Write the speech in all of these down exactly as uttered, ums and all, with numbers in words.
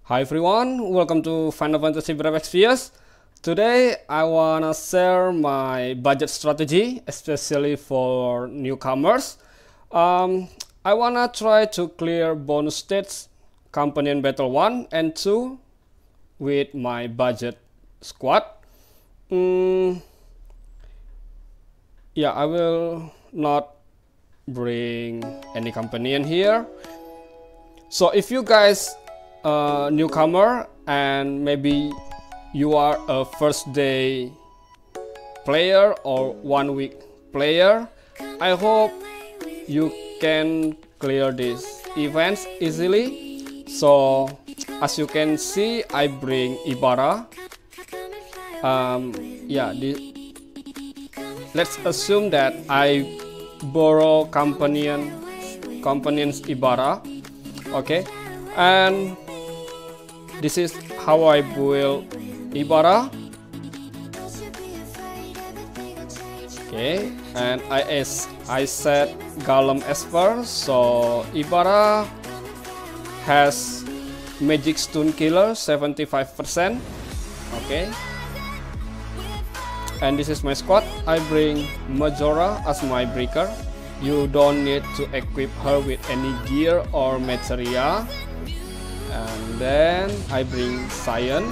Hi everyone, welcome to Final Fantasy Brave Exvius. Today I wanna share my budget strategy, especially for newcomers. Um, I wanna try to clear bonus states, Companion Battle one and two with my budget squad. Mm, yeah, I will not bring any companion here. So if you guys a newcomer and maybe you are a first day player or one week player, I hope you can clear these events easily. So as you can see, I bring Ibarra. Um, yeah, the, let's assume that I borrow companion companions Ibarra. Okay, and this is how I build Ibarra. Okay, and I as I set Golem Esper, so Ibarra has Magic Stone Killer seventy-five percent. Okay, and this is my squad. I bring Majora as my breaker. You don't need to equip her with any gear or materia. And then I bring Sion,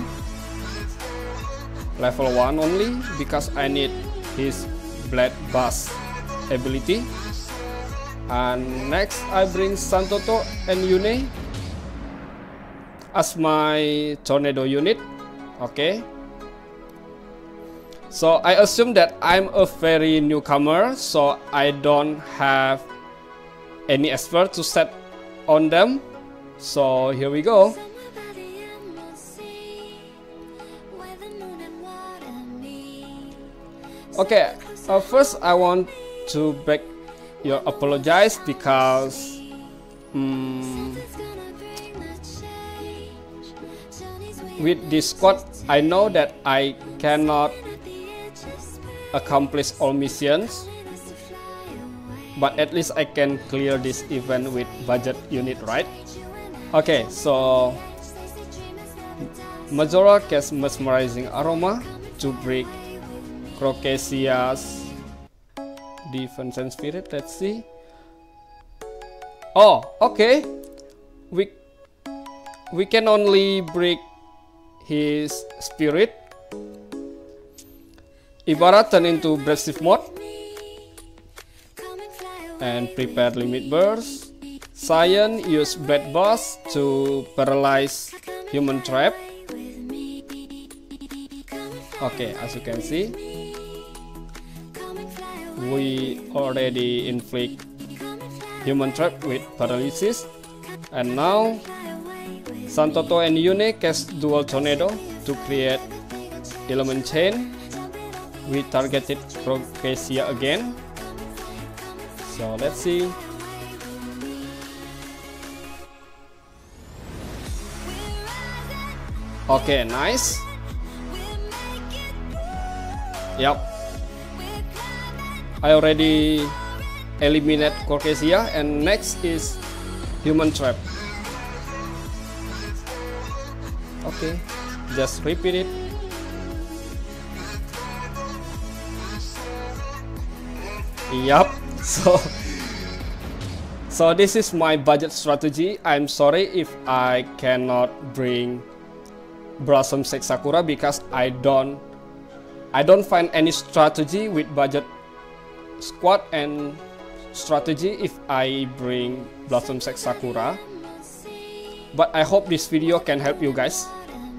level one only, because I need his Blade Bass ability. And next I bring Santoto and Yune as my tornado unit. Okay, so I assume that I'm a very newcomer, so I don't have any expert to set on them. So here we go. Okay, uh, first I want to beg your apologize because um, with this squad I know that I cannot accomplish all missions, but at least I can clear this event with budget unit, right? Okay, so Majora casts Mesmerizing Aroma to break Crocasia's defense and spirit. Let's see. Oh, okay. We we can only break his spirit. Ibarra turn into Brave mode and prepare limit burst. Sion use Blade Bass to paralyze human trap. Okay, as you can see, we already inflict human trap with paralysis. And now Santoto and Yune cast dual tornado to create element chain. We targeted Crocasia again. So let's see. Okay, nice. Yep, I already eliminate Crocasia, and next is human trap. Okay, just repeat it. Yup, so so this is my budget strategy. I'm sorry if I cannot bring Blossom Sect Sakura because I don't I don't find any strategy with budget squad and strategy if I bring Blossom Sect Sakura. But I hope this video can help you guys.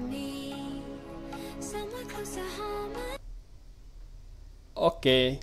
Okay.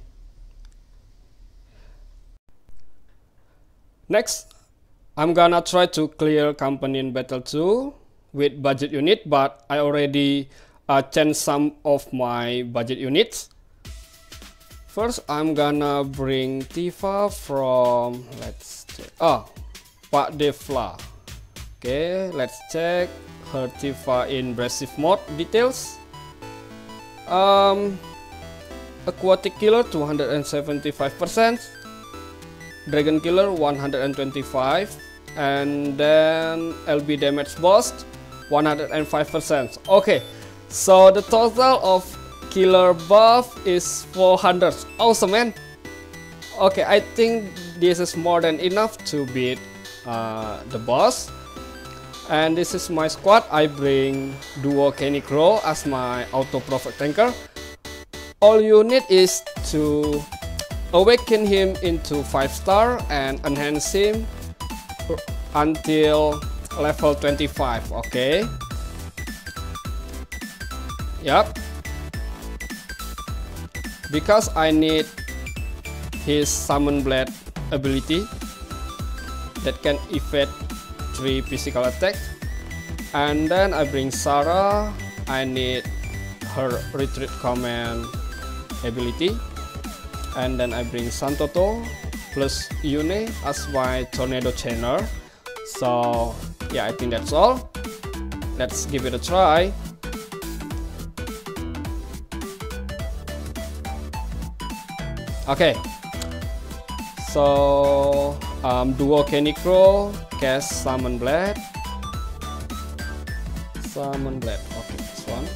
Next, I'm gonna try to clear Companion Battle two with budget unit, but I already uh, changed some of my budget units. First, I'm gonna bring Tifa from, let's check, oh, Pak Devla. Okay, let's check her Tifa in Brave mode details. Um, Aquatic Killer two hundred seventy-five percent, Dragon Killer one hundred twenty-five, and then L B damage boost one hundred five percent. Okay, so the total of killer buff is four hundred. Awesome, man. Okay, I think this is more than enough to beat uh, the boss. And this is my squad. I bring Duo Kenny Crow as my auto prophet tanker. All you need is to awaken him into five star and enhance him until level twenty-five. Okay. Yep. Because I need his summon blade ability that can evade three physical attacks. And then I bring Sarah. I need her retreat command ability. And then I bring Santoto plus Yune as my tornado chainer. So yeah, I think that's all. Let's give it a try. Okay, so um, Duo Kenny Crow cast Summon Blade. Summon Blade. Okay, this one.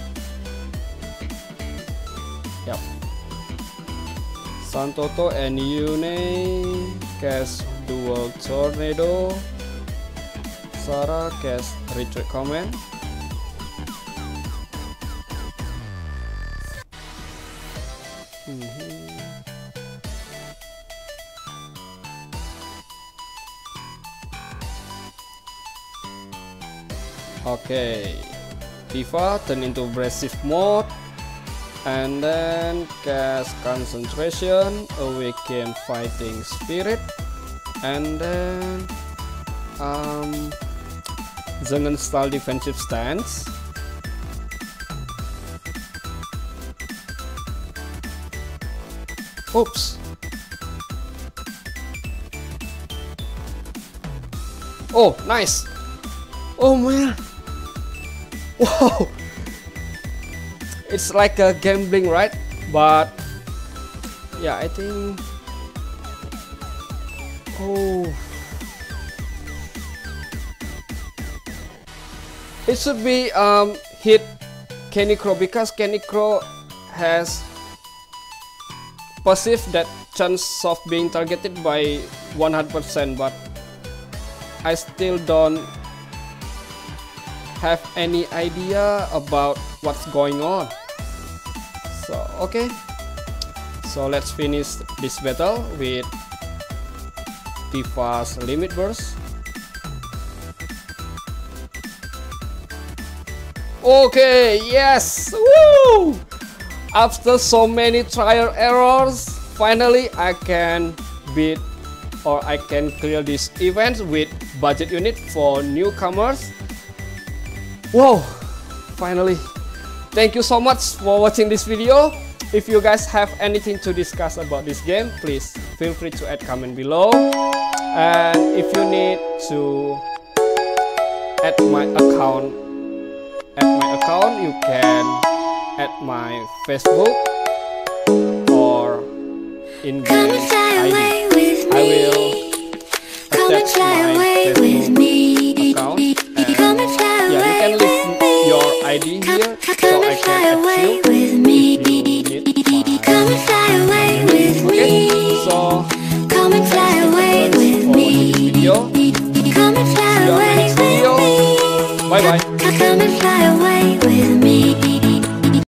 Yep. Santoto and Yune cast Dual Tornado. Sarah cast Retreat Command. Mm-hmm. Okay, Tifa turn into abrasive mode, and then cast concentration, awaken fighting spirit, and then um, Zengen style defensive stance. Oops. Oh, nice. Oh man. Wow. It's like a gambling, right? But yeah, I think. Oh. It should be um hit Kenny Crow, because Kenny Crow has passive that chance of being targeted by one hundred percent, but I still don't have any idea about what's going on. So okay, so let's finish this battle with Tifa's limit burst. Okay, yes, woo! After so many trial errors, finally I can beat or I can clear this event with budget unit for newcomers. Wow, finally. Thank you so much for watching this video. If you guys have anything to discuss about this game, please feel free to add comment below. And if you need to add my account, add my account, you can add my Facebook or in the I D. I will attach my Facebook account, and yeah, you can leave your I D here so I can add you if you need my. Okay, so thanks for watching this video. See you on my next video.